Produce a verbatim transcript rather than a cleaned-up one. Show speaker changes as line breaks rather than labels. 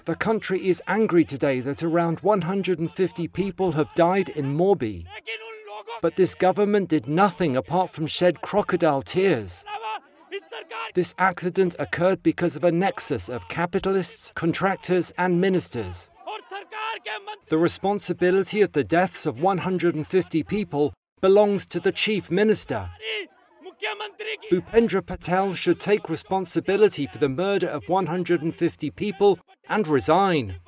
The country is angry today that around one hundred fifty people have died in Morbi. But this government did nothing apart from shed crocodile tears. This accident occurred because of a nexus of capitalists, contractors and ministers. The responsibility of the deaths of one hundred fifty people belongs to the chief minister. Bhupendrabhai Patel should take responsibility for the murder of one hundred fifty people and resign.